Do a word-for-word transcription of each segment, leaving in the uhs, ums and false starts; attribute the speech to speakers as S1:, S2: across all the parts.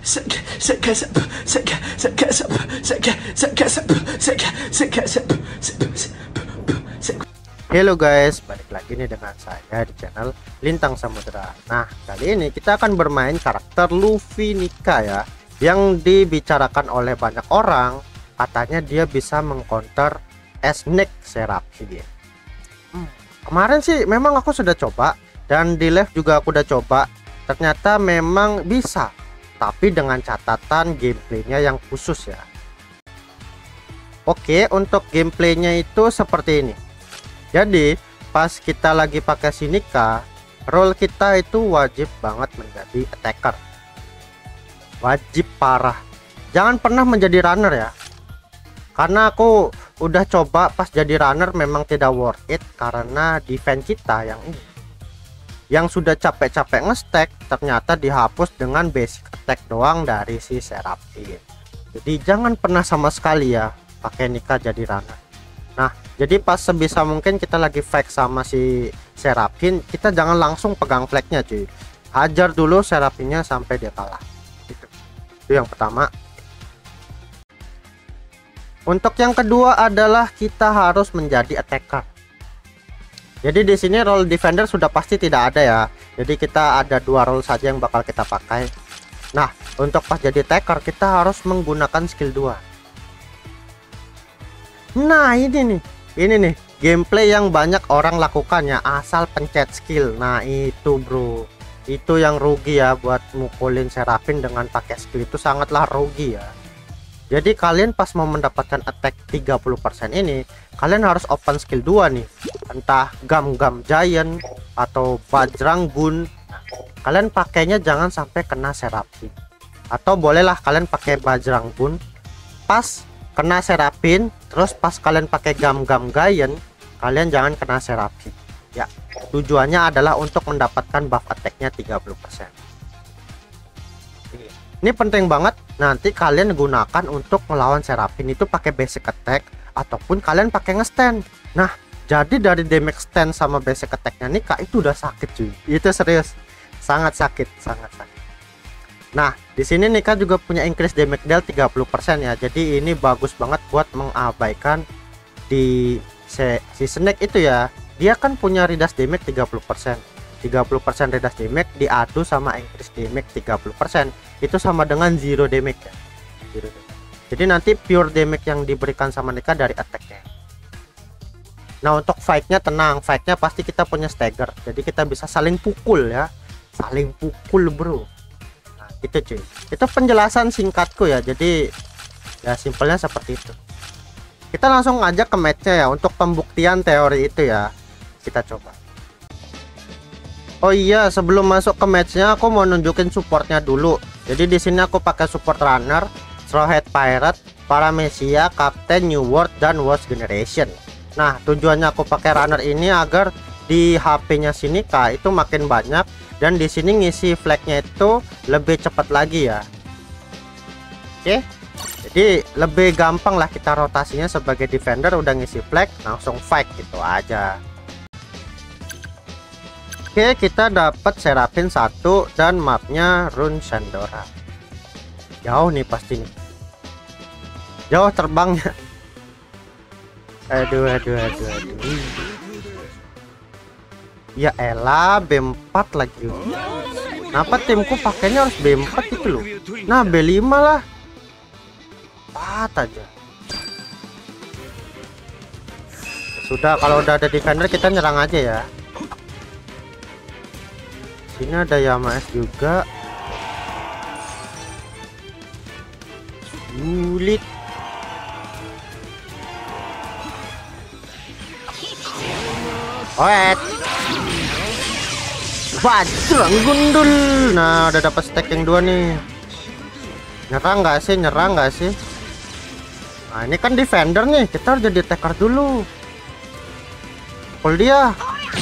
S1: Halo guys, balik lagi nih dengan saya di channel Lintang Samudra. Nah, kali ini kita akan bermain karakter Luffy Nika ya, yang dibicarakan oleh banyak orang. Katanya dia bisa mengcounter Snake Seraphim. Hmm, kemarin sih memang aku sudah coba, dan di live juga aku udah coba. Ternyata memang bisa, tapi dengan catatan gameplaynya yang khusus ya. Oke, untuk gameplaynya itu seperti ini. Jadi pas kita lagi pakai si Nika, role kita itu wajib banget menjadi attacker, wajib parah. Jangan pernah menjadi runner ya, karena aku udah coba pas jadi runner memang tidak worth it, karena defense kita yang ini yang sudah capek-capek nge-stack ternyata dihapus dengan basic attack doang dari si Seraphim. Jadi jangan pernah sama sekali ya pakai Nika jadi runner. Nah, jadi pas sebisa mungkin kita lagi fight sama si Seraphim, kita jangan langsung pegang flagnya cuy. Hajar dulu Seraphimnya sampai dia kalah. Gitu. Itu yang pertama. Untuk yang kedua adalah kita harus menjadi attacker. Jadi di sini role defender sudah pasti tidak ada ya. Jadi kita ada dua role saja yang bakal kita pakai. Nah, untuk pas jadi attacker kita harus menggunakan skill dua. Nah, ini nih. Ini nih gameplay yang banyak orang lakukan ya, asal pencet skill. Nah, itu bro. Itu yang rugi ya, buat mukulin Seraphim dengan pakai skill itu sangatlah rugi ya. Jadi kalian pas mau mendapatkan attack tiga puluh persen ini, kalian harus open skill dua nih. Entah Gam-Gam Giant atau Bajrang Gun. Nah, kalian pakainya jangan sampai kena Seraphim. Atau bolehlah kalian pakai Bajrang Gun pas kena Seraphim, terus pas kalian pakai Gam-Gam Giant, kalian jangan kena Seraphim. Ya, tujuannya adalah untuk mendapatkan buff attack-nya tiga puluh persen. Ini penting banget. Nanti kalian gunakan untuk melawan Seraphim itu pakai basic attack ataupun kalian pakai nge-stand. Nah, jadi dari damage stand sama basic attack-nya Nika itu udah sakit cuy. Itu serius. Sangat sakit, sangat sakit. Nah, di sini Nika juga punya increase damage deal tiga puluh persen ya. Jadi ini bagus banget buat mengabaikan di si Snake itu ya. Dia kan punya reduce damage tiga puluh persen. tiga puluh persen reduce damage diadu sama increase damage tiga puluh persen. Itu sama dengan zero damage ya. Zero damage. Jadi nanti pure damage yang diberikan sama Nika dari attack-nya. Nah, untuk fight-nya tenang, fight-nya pasti kita punya stagger. Jadi kita bisa saling pukul ya. Saling pukul, bro. Itu cuy, itu penjelasan singkatku ya. Jadi ya simpelnya seperti itu. Kita langsung aja ke matchnya ya, untuk pembuktian teori itu ya. Kita coba. Oh iya, sebelum masuk ke matchnya aku mau nunjukin supportnya dulu. Jadi di sini aku pakai support runner, Straw Hat Pirate, Paramecia, Captain, New World, dan Worst Generation. Nah, tujuannya aku pakai runner ini agar di H P-nya si Nika itu makin banyak, dan di sini ngisi flagnya itu lebih cepat lagi ya. Oke, jadi lebih gampang lah kita rotasinya. Sebagai defender udah ngisi flag, langsung fight gitu aja. Oke, kita dapat Seraphim satu dan mapnya Rune Sandora. Jauh nih pasti nih, jauh terbangnya. Aduh aduh aduh aduh. Ya elah, B empat lagi. Kenapa timku pakainya harus B empat itu loh. Nah, B lima lah. empat aja. Sudah, kalau udah ada defender kita nyerang aja ya. Sini ada Yama S juga. Sulit. Wait. Bajrang gundul. Nah, udah dapat stack yang dua nih. Nyerang nggak sih? Nyerang nggak sih? Nah, ini kan defender nih. Kita harus jadi attacker dulu. Pukul dia.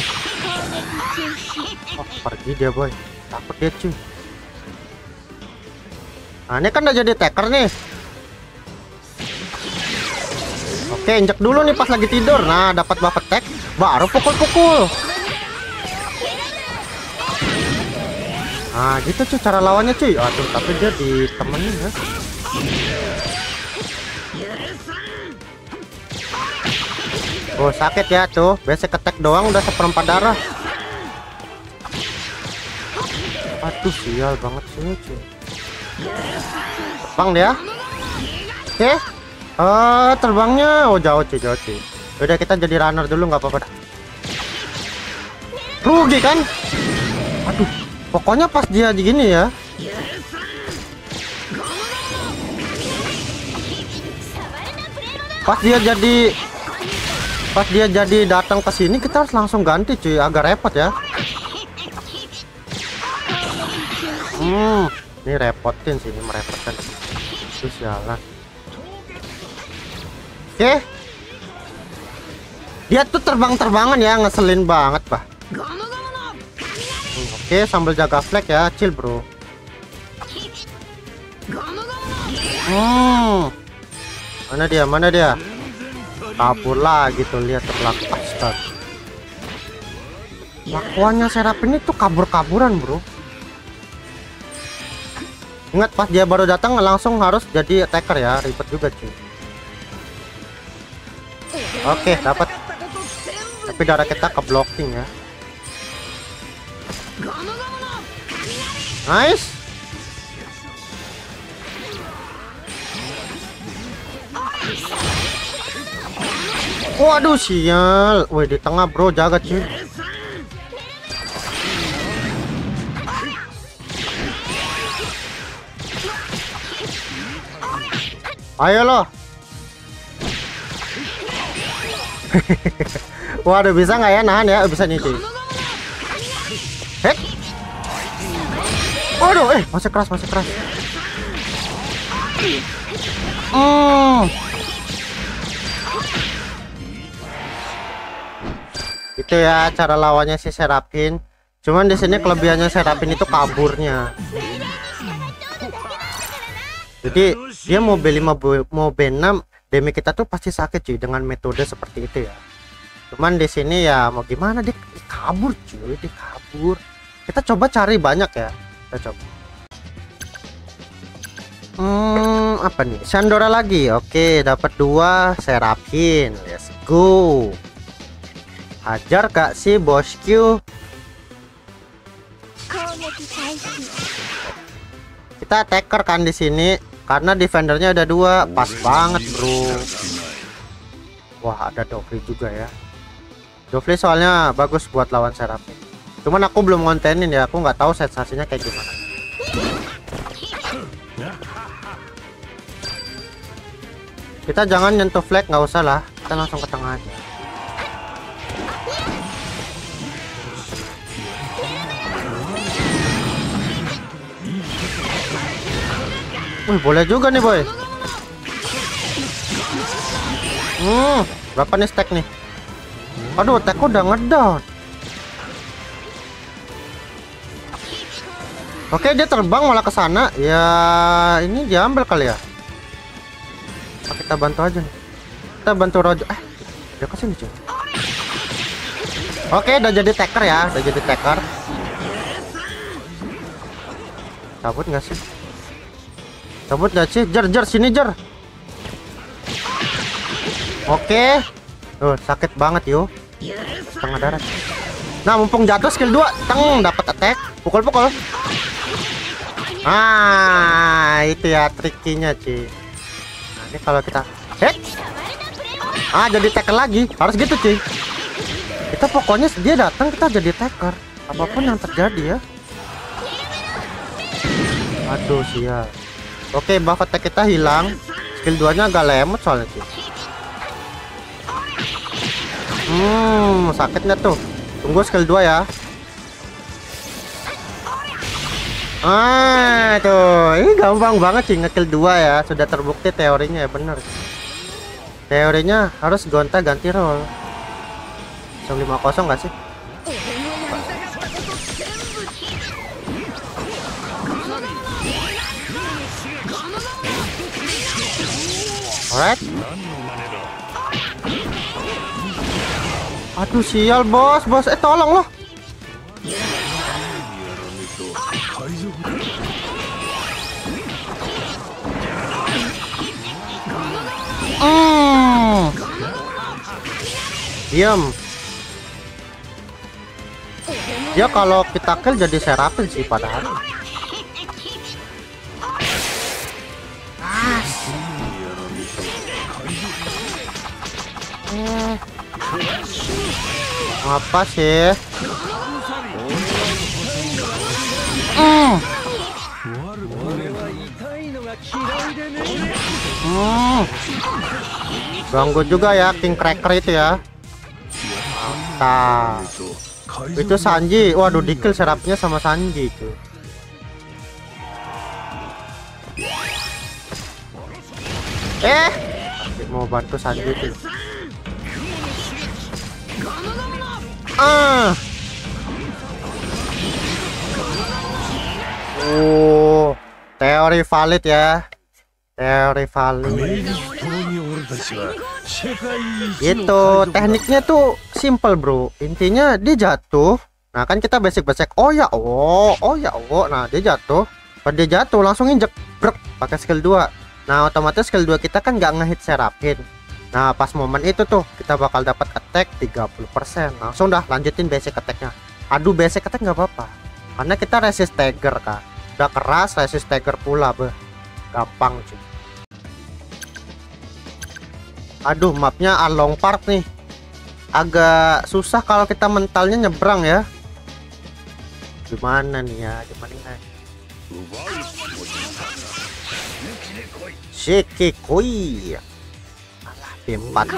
S1: Oh, pergi dia boy. Takut dia cuy. Nah, ini kan udah jadi attacker nih. Oke, injek dulu nih pas lagi tidur. Nah, dapat buff attack, baru pukul-pukul. Nah gitu cuy cara lawannya cuy. Aduh tapi dia ditemenin ya. Oh sakit ya tuh, basic attack doang udah seperempat darah. Aduh sial banget sih cuy. Terbang dia. Oke. Ah terbangnya oh jauh cuy, jauh cuy. Udah kita jadi runner dulu nggak apa-apa dah. Rugi kan? Aduh, pokoknya pas dia gini ya. Pas dia jadi pas dia jadi datang ke sini kita harus langsung ganti cuy, agak repot ya. Hmm, ini repotin sih, ini merepotkan. Terus jalan. Oke. Dia tuh terbang-terbangan ya, ngeselin banget, Pak. Hmm, Oke, sambil jaga flag ya, chill, Bro. Hmm. Mana dia? Mana dia? Kabur lagi tuh, lihat terbelakang. Astaga. Lakuannya Seraphin itu kabur-kaburan, Bro. Ingat pas dia baru datang langsung harus jadi attacker ya, ribet juga cuy. Oke, dapat. Tapi darah kita ke blocking ya. Nice. Waduh sial. Woi di tengah bro, jaga cuy. Ayo loh. Waduh bisa nggak ya nahan ya? Bisa nih cuy. Hek. Waduh eh masih keras masih keras. Hmm. Itu ya cara lawannya si Seraphin. Cuman di sini kelebihannya Seraphin itu kaburnya. Jadi dia mau B lima mau B enam damage kita tuh pasti sakit cuy dengan metode seperti itu ya. Cuman di sini ya mau gimana dia kabur cuy, dia kabur. Kita coba cari banyak ya. Kita coba. Hmm, apa nih? Sandora lagi. Oke, dapat dua Seraphin. Let's go. Hajar gak sih bosku? Kita attacker kan di sini karena defendernya ada dua, pas banget bro. Wah ada Dofli juga ya. Dofli soalnya bagus buat lawan Seraphin. Cuman aku belum ngontenin ya, aku nggak tahu sensasinya kayak gimana. Kita jangan nyentuh flag, nggak usah lah, kita langsung ke tengah aja. Wih, boleh juga nih boy. Hmm, berapa nih stack nih? Aduh, stack udah ngedown. Oke, dia terbang malah ke sana. Ya, ini diambil kali ya. Nah, kita bantu aja nih. Kita bantu Rojo. Eh, dia kesini cuy. Oke, udah jadi taker ya, udah jadi taker. Cabut nggak sih? Cabut gak sih? Jer, jer, sini jer. Oke. Tuh, sakit banget yo. Setengah darah. Nah, mumpung jatuh skill dua, teng dapat attack. Pukul-pukul. Ah, itu ya trikinya, cuy. Nah, ini kalau kita hek. Ah, jadi taker lagi. Harus gitu, cuy. Kita pokoknya dia datang kita jadi taker. Apapun yang terjadi ya. Aduh, sial. Oke, buff attack kita hilang. Skill dua nya agak lemot soalnya sih. Hmm, sakitnya tuh. Tunggu skill dua ya. Ah, tuh. Ini gampang banget sih nge-kill dua ya. Sudah terbukti teorinya ya, bener. Teorinya harus gonta ganti roll. lima kosong nggak sih? Alright. Aduh sial bos, bos. Eh tolong loh. Diam. Dia kalau kita kill jadi Serapin sih padahal. Hmm. Apa sih? Hmm. Hmm. Ganggu juga ya King Cracker itu ya. Mantap. Itu Sanji. Waduh, di-kill Serapnya sama Sanji itu. Eh, mau bantu Sanji itu. Ah. Oh, teori valid ya. Teori valid. Itu tekniknya tuh simple bro. Intinya dia jatuh. Nah kan kita basic-basic. Oh ya oh, oh ya oh. Nah dia jatuh. Pada dia jatuh langsung injek brek pakai skill dua. Nah otomatis skill dua kita kan nggak ngehit Serapin. Nah pas momen itu tuh kita bakal dapat attack tiga puluh persen. Langsung dah lanjutin basic attacknya. Aduh basic attack nggak apa-apa. Karena kita resist stagger kan. Udah keras resist stagger pula beh. Gampang cuy. Aduh mapnya Along Park nih. Agak susah kalau kita mentalnya nyebrang ya. Gimana nih ya? Gimana nih? Shikikoi. Alah B empat.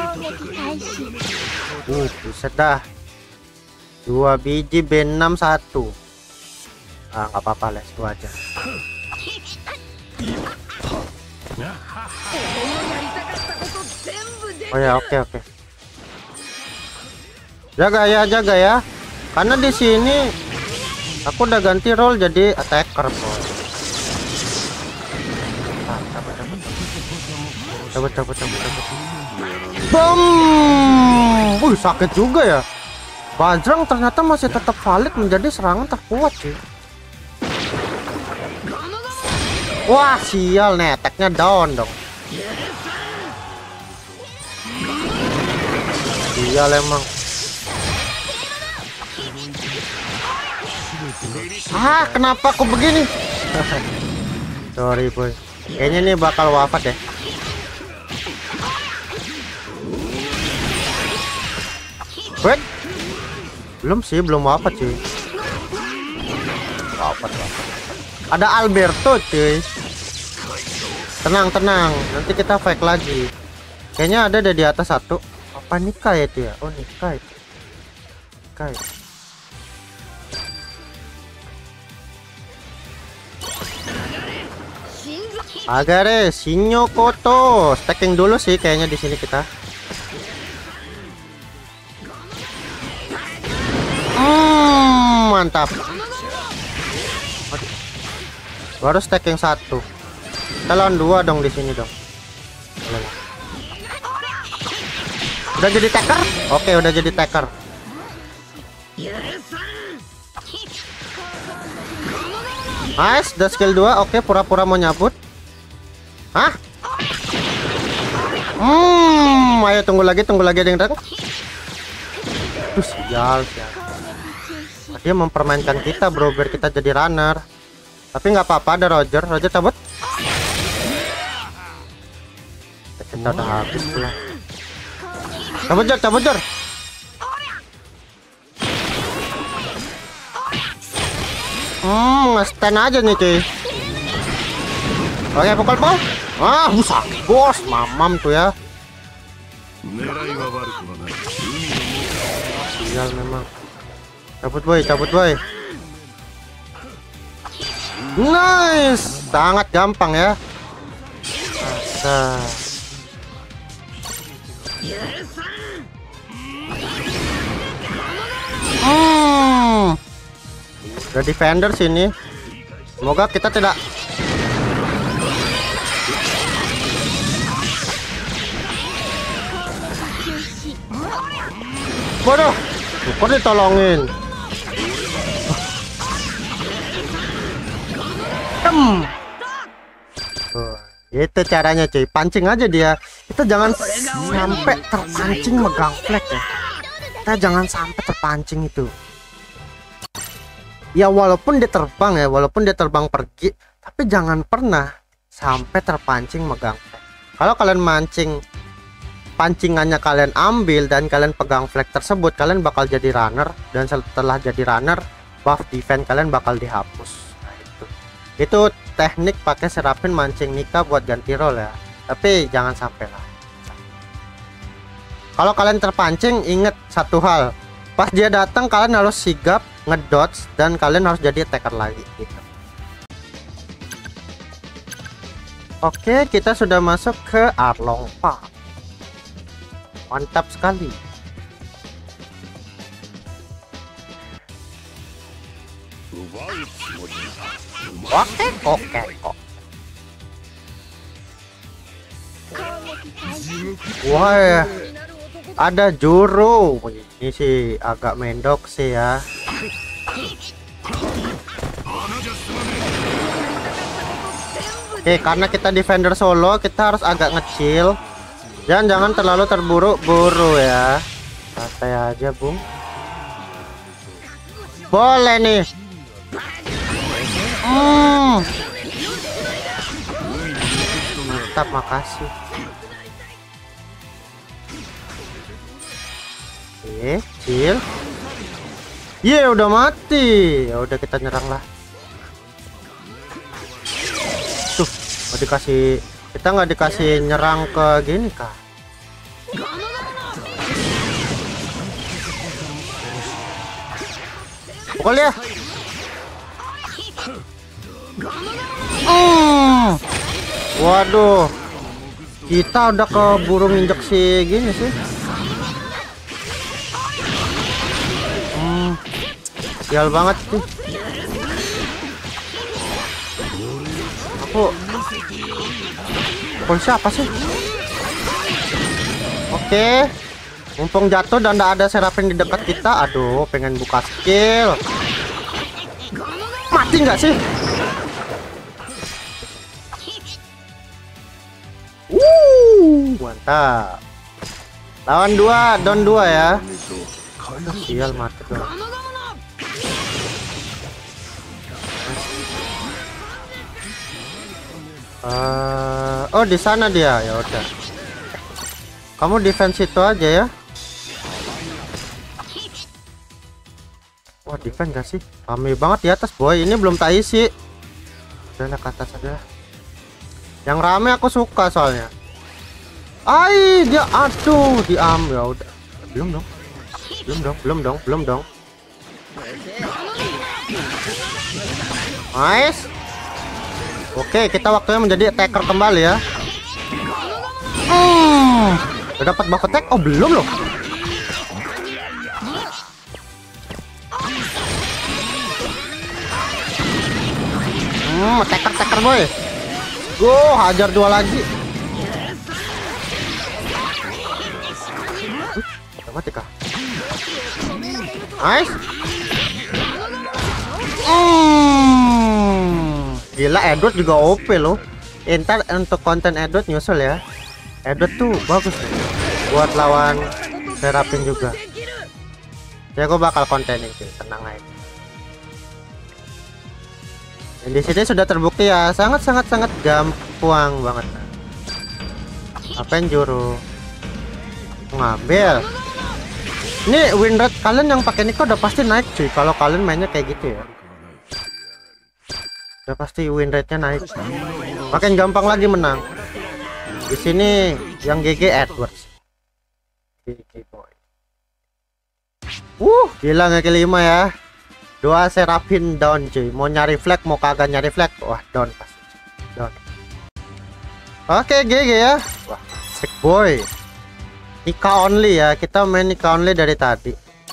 S1: Uh, buset dah. Dua biji B enam satu. Ah nggak apa-apa les itu aja. Oh ya oke okay, oke. Okay. Jaga ya jaga ya. Karena di sini aku udah ganti role jadi attacker boy. Ah, cabut cabut cabut cabut cabut cabut. Bom. Wih sakit juga ya. Bajrang ternyata masih tetap valid menjadi serangan terkuat sih. Wah sial nih attacknya down dong. Sial emang. Ah kenapa aku begini? Sorry boy. Kayaknya nih bakal wafat ya. Wait. Belum sih belum wafat cuy. Wafat wafat. Ada Alberto cuy. Tenang tenang, nanti kita fake lagi. Kayaknya ada di atas satu. Apa Nika ya itu ya? Oh Nika itu. Nika itu. Agare Shinyo Koto. Stacking dulu sih kayaknya di sini kita. Hmm, mantap. Baru stacking satu. Kita dua dong di sini dong. Udah jadi taker? Oke, udah jadi taker. Nice, udah skill dua. Oke, pura-pura mau nyabut. Hah? Hmm, ayo tunggu lagi, tunggu lagi ada yang datang. Tuh sial, sial. Dia mempermainkan kita, bro, biar kita jadi runner. Tapi nggak apa-apa, ada Roger. Roger cabut. Kita udah habis pula. Cabut Jor, cabut Jor. Hmm, nge-stand aja nih cuy. Oke, pukul pukul. Ah, sakit bos, mamam tuh ya. Sial memang. Cabut boy, cabut boy. Nice, sangat gampang ya. Asa. Hmm. Ada defender sini. Semoga kita tidak. Waduh, kok ditolongin. Tem. Oh, itu caranya cuy, pancing aja dia. Kita jangan sampai terpancing megang flag ya. kita jangan sampai terpancing itu. Ya walaupun dia terbang ya, walaupun dia terbang pergi, tapi jangan pernah sampai terpancing megang flag. Kalau kalian mancing, pancingannya kalian ambil dan kalian pegang flag tersebut, kalian bakal jadi runner, dan setelah jadi runner, buff defense kalian bakal dihapus. Nah, itu. Itu teknik pakai Seraphine mancing Nika buat ganti role ya. Tapi jangan sampai lah. Kalau kalian terpancing, inget satu hal, pas dia datang kalian harus sigap ngedodge dan kalian harus jadi attacker lagi gitu. Oke, kita sudah masuk ke Arlong Park. Mantap sekali. Oke, oke, oke. Wah, ada Juru. Ini sih agak mendok sih ya. Oke, karena kita defender solo, kita harus agak ngecil dan jangan terlalu terburu-buru ya. Santai aja, Bung. Boleh nih. Hmm. Mantap, makasih. Oke, chill. Ye, yeah, udah mati. Ya udah kita nyerang lah. Tuh, nggak dikasih, kita nggak dikasih nyerang ke gini kah? Pukul ya. Hmm. Waduh, kita udah keburu nginjek si gini sih. Hmm, sial banget sih. Aku pukul siapa sih? Oke, mumpung jatuh dan tidak ada Seraphine di dekat kita. Aduh, pengen buka skill. Mati nggak sih? Wuh, mantap. Lawan dua, down dua ya. Sial, mati dong. Uh, oh, di sana dia. Ya udah. Kamu defense itu aja ya. Wah, defense gak sih? Rame banget di atas, boy. Ini belum tak isi. Udah ke atas aja. Yang rame aku suka soalnya. Ai, dia aduh, diam. Ya udah. Belum dong. Belum dong, belum dong, belum dong. Nice. Oke, kita waktunya menjadi attacker kembali ya. Hmm, udah dapat buff attack? Oh, belum loh. Hmm, attacker attacker boy. Go, hajar dua lagi. Udah mati kah? Nice. Hmm, gila, Edward juga O P loh. Entar untuk konten Edward nyusul ya. Edward tuh bagus nih buat lawan Seraphine juga. Ya, aku bakal kontenin sih, tenang aja. Dan di sini sudah terbukti ya, sangat sangat sangat gampang banget. Apain Juru? Ngambil. Ini win rate kalian yang pakai Nika udah pasti naik cuy. Kalau kalian mainnya kayak gitu ya, udah pasti win rate-nya naik. Makin gampang lagi menang. Di sini yang G G Edwards. G G boy. Uh, gila nggak kelima ya. Dua Seraphine down cuy. Mau nyari flag mau kagak nyari flag. Wah, down pasti. Down. Oke, G G ya. Wah, sick boy. Nika only ya. Kita main Nika only dari tadi.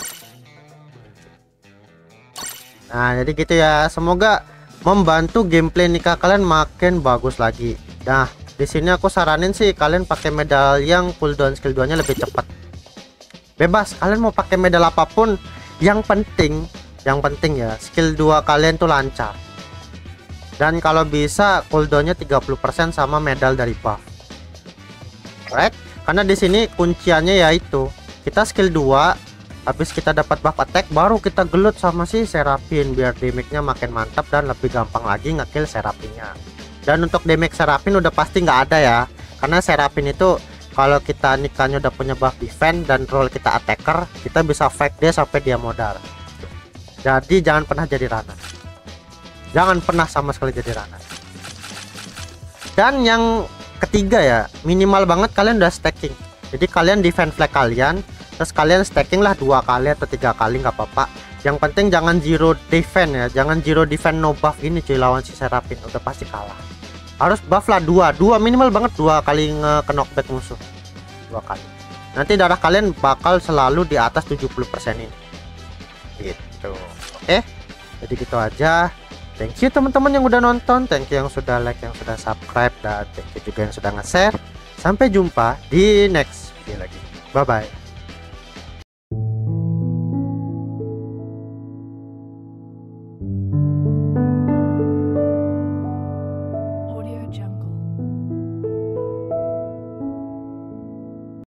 S1: Nah, jadi gitu ya. Semoga membantu gameplay Nika kalian makin bagus lagi. Nah, di sini aku saranin sih kalian pakai medal yang cooldown skill dua nya lebih cepat. Bebas, kalian mau pakai medal apapun, yang penting yang penting ya skill dua kalian tuh lancar. Dan kalau bisa cooldownnya tiga puluh persen sama medal dari buff. Right? Karena di sini kunciannya yaitu kita skill dua Habis kita dapat buff attack, baru kita gelut sama si Seraphine biar damage-nya makin mantap dan lebih gampang lagi ngekill Seraphine-nya. Dan untuk damage Seraphine udah pasti nggak ada ya, karena Seraphine itu kalau kita nikahnya udah punya buff defense dan role kita attacker, kita bisa fight dia sampai dia modal. Jadi jangan pernah jadi Rana, jangan pernah sama sekali jadi Rana. Dan yang ketiga ya, minimal banget kalian udah stacking. Jadi kalian defense flag kalian, terus kalian stacking lah dua kali atau tiga kali nggak apa-apa. Yang penting jangan zero defense ya, jangan zero defense no buff gini cuy lawan si Seraphine, udah pasti kalah. Harus buff lah dua, dua minimal banget dua kali nge knockback musuh, dua kali. Nanti darah kalian bakal selalu di atas tujuh puluh persen ini. Gitu. Oke, jadi gitu aja. Thank you teman-teman yang udah nonton, thank you yang sudah like, yang sudah subscribe, dan thank you juga yang sudah nge-share. Sampai jumpa di next video lagi. Bye bye.